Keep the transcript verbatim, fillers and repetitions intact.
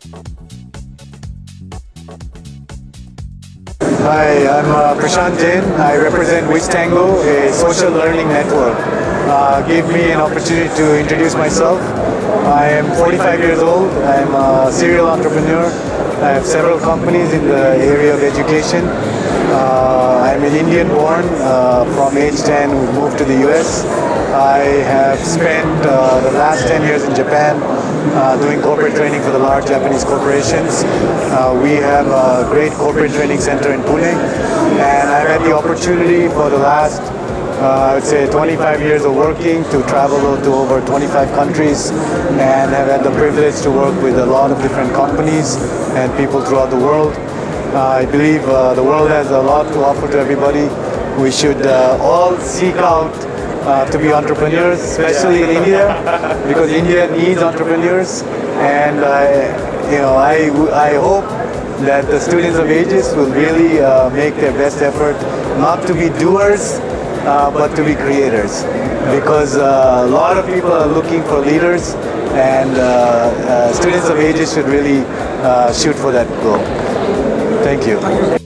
Hi, I'm uh, Prashant Jain. I represent Wishtango, a social learning network. Uh, gave me an opportunity to introduce myself. I am forty-five years old. I'm a serial entrepreneur. I have several companies in the area of education. Uh, I'm an Indian born. Uh, from age ten, we moved to the U S. I have spent uh, the last ten years in Japan uh, doing corporate training for the large Japanese corporations. Uh, we have a great corporate training center in Pune, and I've had the opportunity for the last Uh, I would say twenty-five years of working to travel to over twenty-five countries, and have had the privilege to work with a lot of different companies and people throughout the world. Uh, I believe uh, the world has a lot to offer to everybody. We should uh, all seek out uh, to be entrepreneurs, especially in India, because India needs entrepreneurs. And I, you know, I, I hope that the students of Aegis will really uh, make their best effort not to be doers, Uh, but to be creators, because uh, a lot of people are looking for leaders, and uh, uh, students of Aegis should really uh, shoot for that goal. Thank you.